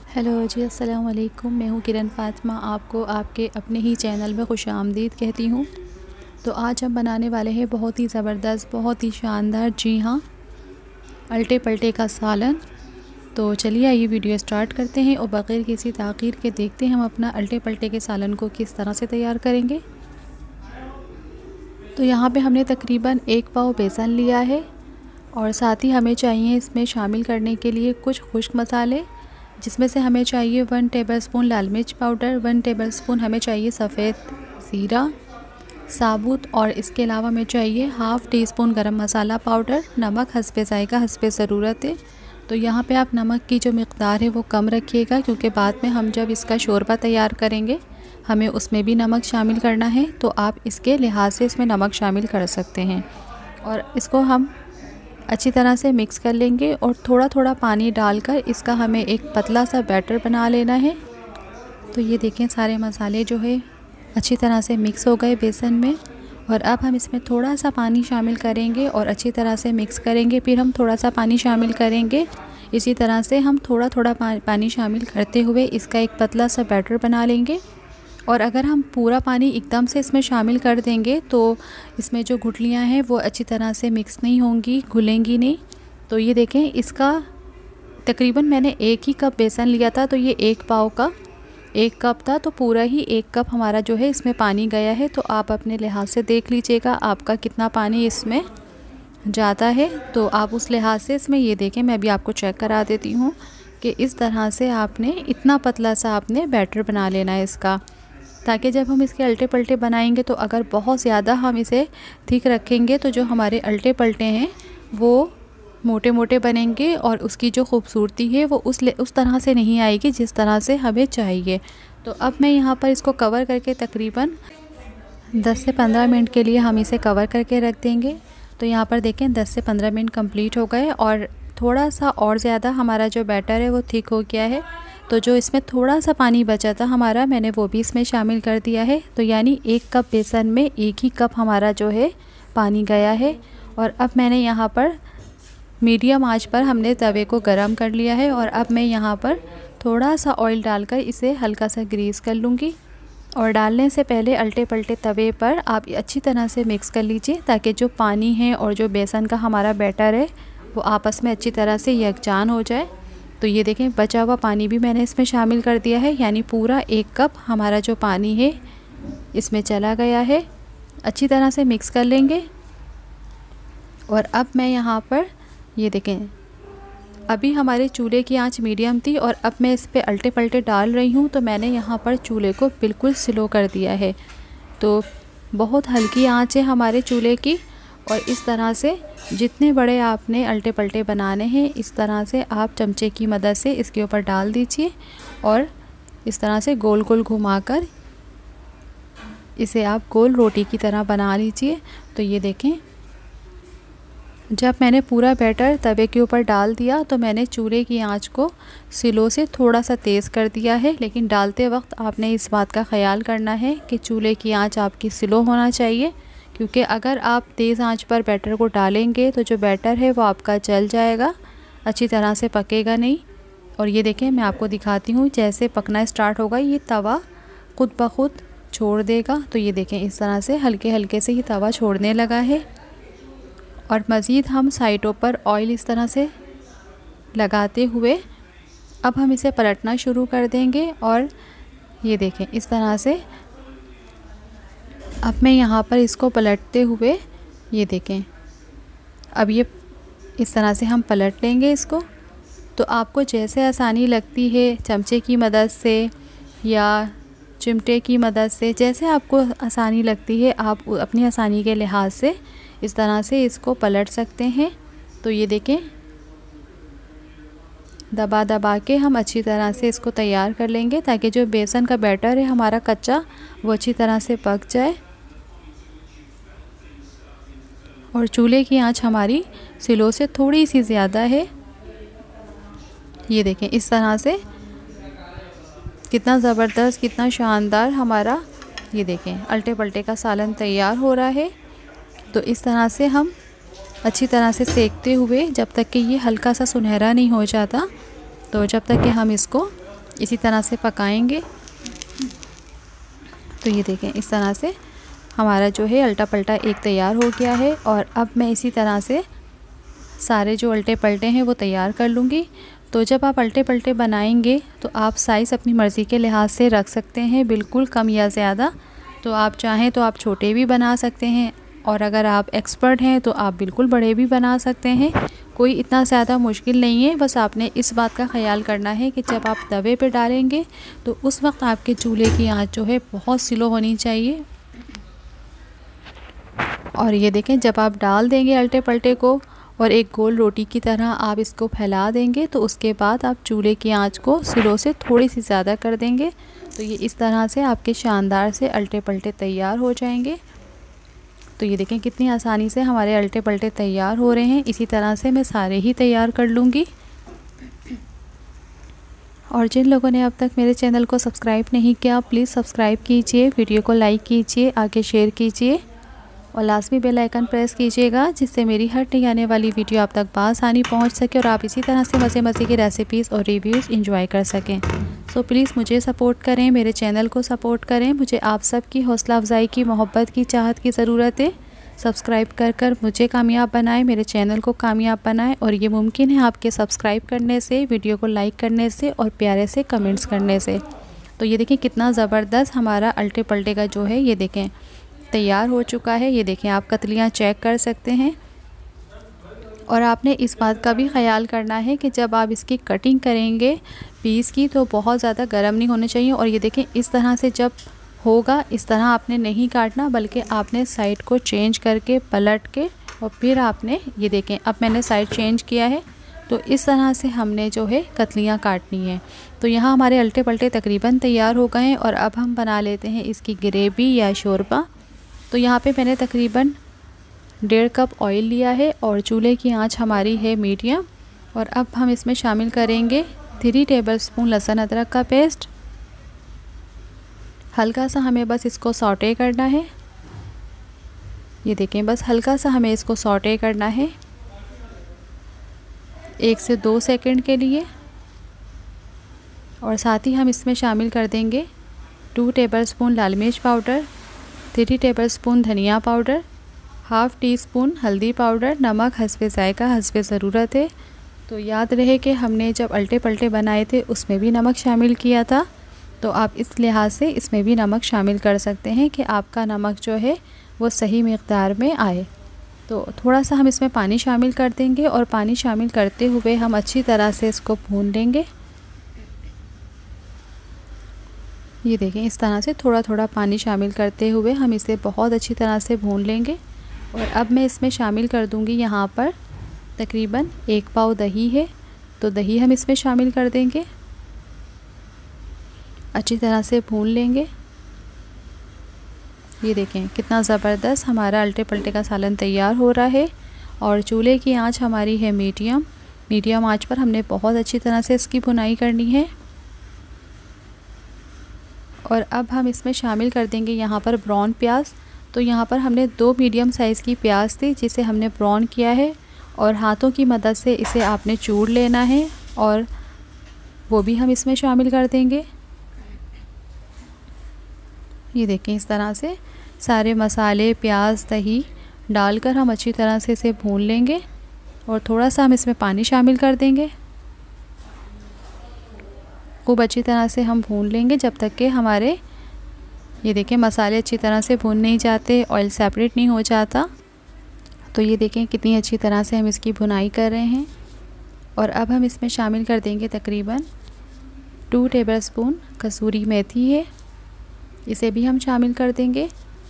Hello जी, अस्सलाम वालेकुम। मैं हूँ किरण फ़ातिमा, आपको आपके अपने ही चैनल में खुशामदीद कहती हूँ। तो आज हम बनाने वाले हैं बहुत ही ज़बरदस्त, बहुत ही शानदार, जी हाँ, अल्टे पल्टे का सालन। तो चलिए आइए वीडियो स्टार्ट करते हैं और बग़ैर किसी ताख़ीर के देखते हैं हम अपना अल्टे पल्टे के सालन को किस तरह से तैयार करेंगे। तो यहाँ पे हमने तकरीबन 1 पाव बेसन लिया है और साथ ही हमें चाहिए इसमें शामिल करने के लिए कुछ खुश्क मसाले, जिसमें से हमें चाहिए 1 टेबलस्पून लाल मिर्च पाउडर, 1 टेबलस्पून हमें चाहिए सफ़ेद ज़ीरा साबुत, और इसके अलावा हमें चाहिए हाफ़ टी स्पून गरम मसाला पाउडर, नमक हस्बे ज़ायक़ा, हस्बे ज़रूरत है। तो यहाँ पे आप नमक की जो मिक़दार है वो कम रखिएगा, क्योंकि बाद में हम जब इसका शोरबा तैयार करेंगे हमें उसमें भी नमक शामिल करना है, तो आप इसके लिहाज से इसमें नमक शामिल कर सकते हैं। और इसको हम अच्छी तरह से मिक्स कर लेंगे और थोड़ा थोड़ा पानी डालकर इसका हमें एक पतला सा बैटर बना लेना है। तो ये देखें, सारे मसाले जो है अच्छी तरह से मिक्स हो गए बेसन में, और अब हम इसमें थोड़ा सा पानी शामिल करेंगे और अच्छी तरह से मिक्स करेंगे। फिर हम थोड़ा सा पानी शामिल करेंगे। इसी तरह से हम थोड़ा थोड़ा पानी शामिल करते हुए इसका एक पतला सा बैटर बना लेंगे। और अगर हम पूरा पानी एकदम से इसमें शामिल कर देंगे तो इसमें जो गुठलियाँ हैं वो अच्छी तरह से मिक्स नहीं होंगी, घुलेंगी नहीं। तो ये देखें, इसका तकरीबन मैंने 1 ही कप बेसन लिया था, तो ये 1 पाव का 1 कप था, तो पूरा ही 1 कप हमारा जो है इसमें पानी गया है। तो आप अपने लिहाज से देख लीजिएगा आपका कितना पानी इसमें जाता है, तो आप उस लिहाज से इसमें ये देखें, मैं अभी आपको चेक करा देती हूँ कि इस तरह से आपने इतना पतला सा आपने बैटर बना लेना है इसका, ताकि जब हम इसके अल्टे पल्टे बनाएंगे तो अगर बहुत ज़्यादा हम इसे थिक रखेंगे तो जो हमारे अल्टे पल्टे हैं वो मोटे मोटे बनेंगे और उसकी जो खूबसूरती है वो उस तरह से नहीं आएगी जिस तरह से हमें चाहिए। तो अब मैं यहाँ पर इसको कवर करके तकरीबन 10 से 15 मिनट के लिए हम इसे कवर करके रख देंगे। तो यहाँ पर देखें 10 से 15 मिनट कंप्लीट हो गए और थोड़ा सा और ज़्यादा हमारा जो बैटर है वो थिक हो गया है। तो जो इसमें थोड़ा सा पानी बचा था हमारा, मैंने वो भी इसमें शामिल कर दिया है। तो यानी 1 कप बेसन में 1 ही कप हमारा जो है पानी गया है। और अब मैंने यहाँ पर मीडियम आंच पर हमने तवे को गरम कर लिया है, और अब मैं यहाँ पर थोड़ा सा ऑयल डालकर इसे हल्का सा ग्रीस कर लूँगी। और डालने से पहले अल्टे पल्टे तवे पर आप अच्छी तरह से मिक्स कर लीजिए, ताकि जो पानी है और जो बेसन का हमारा बैटर है वो आपस में अच्छी तरह से यकजान हो जाए। तो ये देखें, बचा हुआ पानी भी मैंने इसमें शामिल कर दिया है, यानी पूरा 1 कप हमारा जो पानी है इसमें चला गया है। अच्छी तरह से मिक्स कर लेंगे। और अब मैं यहाँ पर ये देखें, अभी हमारे चूल्हे की आंच मीडियम थी और अब मैं इस पे अल्टे पल्टे डाल रही हूँ। तो मैंने यहाँ पर चूल्हे को बिल्कुल स्लो कर दिया है, तो बहुत हल्की आंच है हमारे चूल्हे की। और इस तरह से जितने बड़े आपने अल्टे पल्टे बनाने हैं, इस तरह से आप चमचे की मदद से इसके ऊपर डाल दीजिए और इस तरह से गोल गोल घुमाकर इसे आप गोल रोटी की तरह बना लीजिए। तो ये देखें, जब मैंने पूरा बैटर तवे के ऊपर डाल दिया तो मैंने चूल्हे की आंच को स्लो से थोड़ा सा तेज़ कर दिया है, लेकिन डालते वक्त आपने इस बात का ख्याल करना है कि चूल्हे की आंच आपकी स्लो होना चाहिए, क्योंकि अगर आप तेज़ आंच पर बैटर को डालेंगे तो जो बैटर है वो आपका जल जाएगा, अच्छी तरह से पकेगा नहीं। और ये देखें, मैं आपको दिखाती हूँ, जैसे पकना स्टार्ट होगा ये तवा खुद ब खुद छोड़ देगा। तो ये देखें, इस तरह से हल्के हल्के से ये तवा छोड़ने लगा है। और मज़ीद हम साइडों पर ऑयल इस तरह से लगाते हुए अब हम इसे पलटना शुरू कर देंगे। और ये देखें, इस तरह से अब मैं यहाँ पर इसको पलटते हुए ये देखें, अब ये इस तरह से हम पलट लेंगे इसको। तो आपको जैसे आसानी लगती है, चमचे की मदद से या चिमटे की मदद से, जैसे आपको आसानी लगती है आप अपनी आसानी के लिहाज से इस तरह से इसको पलट सकते हैं। तो ये देखें, दबा दबा के हम अच्छी तरह से इसको तैयार कर लेंगे, ताकि जो बेसन का बैटर है हमारा कच्चा वो अच्छी तरह से पक जाए। और चूल्हे की आंच हमारी स्लो से थोड़ी सी ज़्यादा है। ये देखें, इस तरह से कितना ज़बरदस्त, कितना शानदार हमारा ये देखें अल्टे पल्टे का सालन तैयार हो रहा है। तो इस तरह से हम अच्छी तरह से सेकते हुए जब तक कि ये हल्का सा सुनहरा नहीं हो जाता, तो जब तक कि हम इसको इसी तरह से पकाएंगे। तो ये देखें इस तरह से हमारा जो है अल्टा पल्टा एक तैयार हो गया है। और अब मैं इसी तरह से सारे जो अल्टे पल्टे हैं वो तैयार कर लूँगी। तो जब आप अल्टे पल्टे बनाएंगे तो आप साइज़ अपनी मर्ज़ी के लिहाज से रख सकते हैं, बिल्कुल कम या ज़्यादा। तो आप चाहें तो आप छोटे भी बना सकते हैं, और अगर आप एक्सपर्ट हैं तो आप बिल्कुल बड़े भी बना सकते हैं। कोई इतना ज़्यादा मुश्किल नहीं है। बस आपने इस बात का ख्याल करना है कि जब आप तवे पे डालेंगे तो उस वक्त आपके चूल्हे की आंच जो है बहुत स्लो होनी चाहिए। और ये देखें जब आप डाल देंगे अल्टे पल्टे को और एक गोल रोटी की तरह आप इसको फैला देंगे, तो उसके बाद आप चूल्हे की आंच को स्लो से थोड़ी सी ज़्यादा कर देंगे। तो ये इस तरह से आपके शानदार से अल्टे पल्टे तैयार हो जाएंगे। तो ये देखें कितनी आसानी से हमारे अल्टे पल्टे तैयार हो रहे हैं। इसी तरह से मैं सारे ही तैयार कर लूँगी। और जिन लोगों ने अब तक मेरे चैनल को सब्सक्राइब नहीं किया, प्लीज़ सब्सक्राइब कीजिए, वीडियो को लाइक कीजिए, आगे शेयर कीजिए और लाजमी बेल आइकन प्रेस कीजिएगा, जिससे मेरी हर नई आने वाली वीडियो आप तक बआसानी पहुंच सके और आप इसी तरह से मज़े मज़े की रेसिपीज़ और रिव्यूज़ एंजॉय कर सकें। सो प्लीज़ मुझे सपोर्ट करें, मेरे चैनल को सपोर्ट करें। मुझे आप सब की हौसला अफजाई की, मोहब्बत की, चाहत की ज़रूरत है। सब्सक्राइब कर मुझे कामयाब बनाएं, मेरे चैनल को कामयाब बनाएं। और ये मुमकिन है आपके सब्सक्राइब करने से, वीडियो को लाइक करने से और प्यारे से कमेंट्स करने से। तो ये देखें कितना ज़बरदस्त हमारा अल्टे पल्टे का जो है ये देखें तैयार हो चुका है। ये देखें आप कतलियाँ चेक कर सकते हैं। और आपने इस बात का भी ख्याल करना है कि जब आप इसकी कटिंग करेंगे पीस की, तो बहुत ज़्यादा गर्म नहीं होने चाहिए। और ये देखें इस तरह से जब होगा, इस तरह आपने नहीं काटना, बल्कि आपने साइड को चेंज करके पलट के और फिर आपने ये देखें अब मैंने साइड चेंज किया है। तो इस तरह से हमने जो है कतलियाँ काटनी है। तो यहाँ हमारे अल्टे पल्टे तकरीबन तैयार हो गए हैं। और अब हम बना लेते हैं इसकी ग्रेवी या शोरबा। तो यहाँ पे मैंने तकरीबन 1.5 कप ऑयल लिया है और चूल्हे की आंच हमारी है मीडियम। और अब हम इसमें शामिल करेंगे 3 टेबलस्पून लहसुन अदरक का पेस्ट। हल्का सा हमें बस इसको सौटे करना है। ये देखें बस हल्का सा हमें इसको सौटे करना है 1 से 2 सेकंड के लिए। और साथ ही हम इसमें शामिल कर देंगे 2 टेबलस्पून लाल मिर्च पाउडर, 3 टेबलस्पून धनिया पाउडर, हाफ़ टी स्पून हल्दी पाउडर, नमक हस्बे ज़ायका हस्बे ज़रूरत है। तो याद रहे कि हमने जब अल्टे पल्टे बनाए थे उसमें भी नमक शामिल किया था, तो आप इस लिहाज से इसमें भी नमक शामिल कर सकते हैं कि आपका नमक जो है वो सही मिक़दार में आए। तो थोड़ा सा हम इसमें पानी शामिल कर देंगे और पानी शामिल करते हुए हम अच्छी तरह से इसको भून लेंगे। ये देखें इस तरह से थोड़ा थोड़ा पानी शामिल करते हुए हम इसे बहुत अच्छी तरह से भून लेंगे। और अब मैं इसमें शामिल कर दूंगी यहाँ पर तकरीबन 1 पाव दही है, तो दही हम इसमें शामिल कर देंगे, अच्छी तरह से भून लेंगे। ये देखें कितना ज़बरदस्त हमारा अल्टे पल्टे का सालन तैयार हो रहा है। और चूल्हे की आंच हमारी है मीडियम आंच पर हमने बहुत अच्छी तरह से इसकी भुनाई करनी है। और अब हम इसमें शामिल कर देंगे यहाँ पर ब्राउन प्याज। तो यहाँ पर हमने 2 मीडियम साइज़ की प्याज थी जिसे हमने ब्राउन किया है, और हाथों की मदद से इसे आपने चूर लेना है और वो भी हम इसमें शामिल कर देंगे। ये देखें इस तरह से सारे मसाले, प्याज, दही डालकर हम अच्छी तरह से इसे भून लेंगे। और थोड़ा सा हम इसमें पानी शामिल कर देंगे, खूब अच्छी तरह से हम भून लेंगे जब तक कि हमारे ये देखें मसाले अच्छी तरह से भून नहीं जाते, ऑयल सेपरेट नहीं हो जाता। तो ये देखें कितनी अच्छी तरह से हम इसकी भुनाई कर रहे हैं। और अब हम इसमें शामिल कर देंगे तकरीबन 2 टेबलस्पून कसूरी मेथी है, इसे भी हम शामिल कर देंगे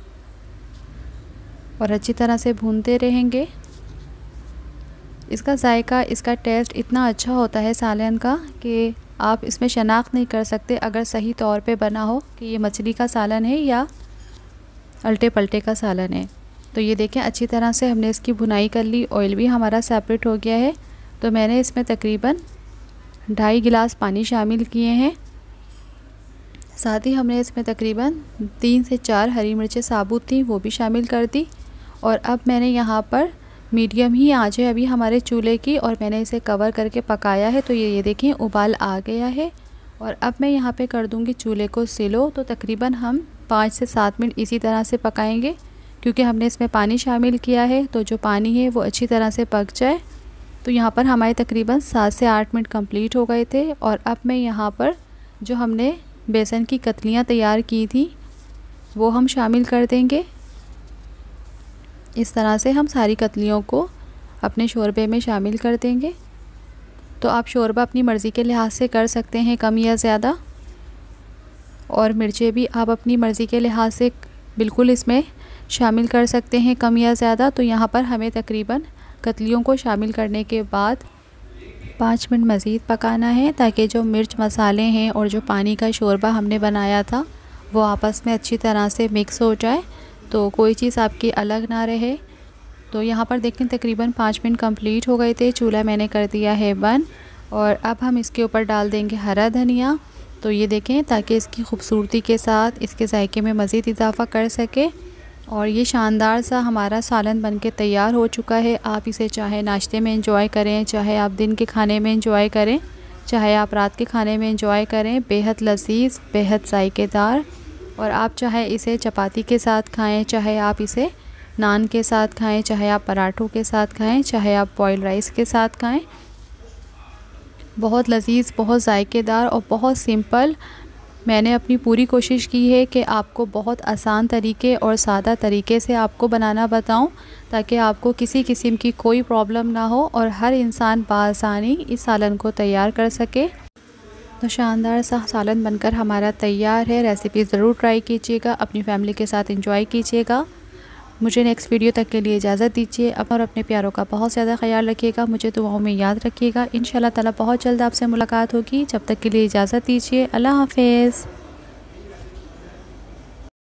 और अच्छी तरह से भूनते रहेंगे। इसका जायका, इसका टेस्ट इतना अच्छा होता है सालन का कि आप इसमें शनाख्त नहीं कर सकते अगर सही तौर पे बना हो कि ये मछली का सालन है या अल्टे पल्टे का सालन है। तो ये देखें अच्छी तरह से हमने इसकी भुनाई कर ली, ऑयल भी हमारा सेपरेट हो गया है। तो मैंने इसमें तकरीबन 2.5 गिलास पानी शामिल किए हैं। साथ ही हमने इसमें तकरीबन 3 से 4 हरी मिर्चें साबुत थी, वो भी शामिल कर दी। और अब मैंने यहाँ पर मीडियम ही आंच है अभी हमारे चूल्हे की, और मैंने इसे कवर करके पकाया है। तो ये देखें उबाल आ गया है और अब मैं यहाँ पे कर दूँगी चूल्हे को स्लो। तो तकरीबन हम 5 से 7 मिनट इसी तरह से पकाएंगे, क्योंकि हमने इसमें पानी शामिल किया है, तो जो पानी है वो अच्छी तरह से पक जाए। तो यहाँ पर हमारे तकरीबन 7 से 8 मिनट कंप्लीट हो गए थे। और अब मैं यहाँ पर जो हमने बेसन की कतलियाँ तैयार की थी वो हम शामिल कर देंगे। इस तरह से हम सारी कतलियों को अपने शोरबे में शामिल कर देंगे। तो आप शोरबा अपनी मर्ज़ी के लिहाज से कर सकते हैं, कम या ज़्यादा, और मिर्चें भी आप अपनी मर्ज़ी के लिहाज से बिल्कुल इसमें शामिल कर सकते हैं, कम या ज़्यादा। तो यहाँ पर हमें तकरीबन कतलियों को शामिल करने के बाद 5 मिनट मज़ीद पकाना है, ताकि जो मिर्च मसाले हैं और जो पानी का शोरबा हमने बनाया था वो आपस में अच्छी तरह से मिक्स हो जाए, तो कोई चीज़ आपकी अलग ना रहे। तो यहाँ पर देखें तकरीबन 5 मिनट कंप्लीट हो गए थे। चूल्हा मैंने कर दिया है बंद, और अब हम इसके ऊपर डाल देंगे हरा धनिया। तो ये देखें, ताकि इसकी खूबसूरती के साथ इसके जायके में मज़ीद इजाफ़ा कर सके। और ये शानदार सा हमारा सालन बनके तैयार हो चुका है। आप इसे चाहे नाश्ते में एंजॉय करें, चाहे आप दिन के खाने में एंजॉय करें, चाहे आप रात के खाने में एंजॉय करें। बेहद लजीज़, बेहद जायकेदार। और आप चाहे इसे चपाती के साथ खाएं, चाहे आप इसे नान के साथ खाएं, चाहे आप पराठों के साथ खाएं, चाहे आप बॉयल राइस के साथ खाएं। बहुत लजीज़, बहुत जायकेदार और बहुत सिंपल। मैंने अपनी पूरी कोशिश की है कि आपको बहुत आसान तरीके और सादा तरीके से आपको बनाना बताऊं, ताकि आपको किसी किस्म की कोई प्रॉब्लम ना हो और हर इंसान बआसानी इस सालन को तैयार कर सके। तो शानदार सा सालन बनकर हमारा तैयार है। रेसिपी ज़रूर ट्राई कीजिएगा, अपनी फैमिली के साथ एंजॉय कीजिएगा। मुझे नेक्स्ट वीडियो तक के लिए इजाज़त दीजिए। और अपने प्यारों का बहुत ज़्यादा ख्याल रखिएगा, मुझे दुआओं में याद रखिएगा। इंशाल्लाह ताला बहुत जल्द आपसे मुलाकात होगी। जब तक के लिए इजाज़त दीजिए। अल्लाह हाफ़िज़।